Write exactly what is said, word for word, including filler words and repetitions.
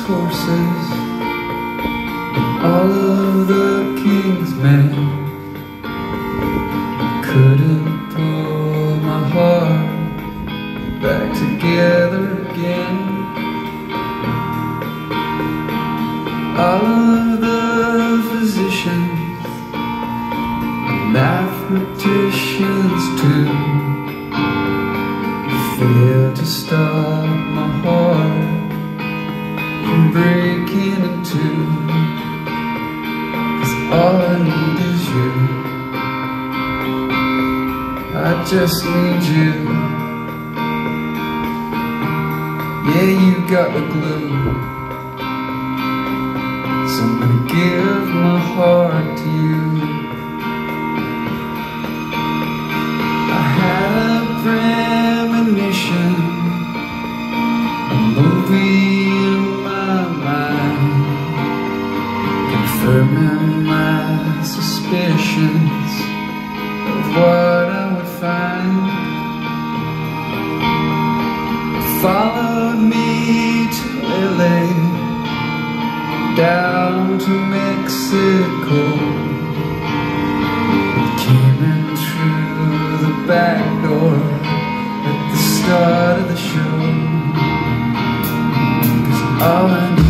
horses, all of the king's men couldn't pull my heart back together again. All of the physicians, mathematicians too, failed to stop my heart from breaking in two. 'Cause all I need is you, I just need you. Yeah, you got the glue, so I'm gonna give my heart to you. I had a premonition, a movie in my mind, confirming my suspicions of what I would find. Followed me to L A, down to Mexico, came in through the back door at the start of the show. 'Cause all I need